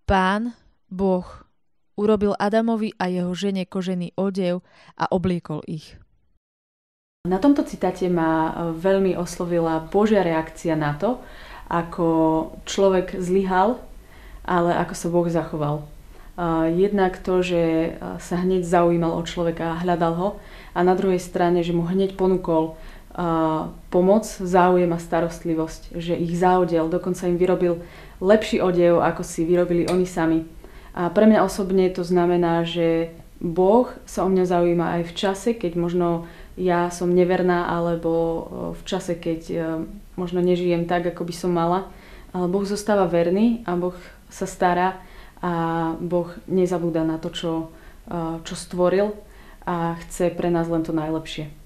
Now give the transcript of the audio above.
Pán Boh urobil Adamovi a jeho žene kožený odev a obliekol ich. Na tomto citáte ma veľmi oslovila Božia reakcia na to, ako človek zlyhal, ale ako sa Boh zachoval. Jednak to, že sa hneď zaujímal o človeka a hľadal ho, a na druhej strane, že mu hneď ponúkol pomoc, záujem a starostlivosť, že ich zaodiel, dokonca im vyrobil lepší odev, ako si vyrobili oni sami. A pre mňa osobne to znamená, že Boh sa o mňa zaujíma aj v čase, keď možno ja som neverná, alebo v čase, keď možno nežijem tak, ako by som mala. Ale Boh zostáva verný a Boh sa stará a Boh nezabúda na to, čo stvoril a chce pre nás len to najlepšie.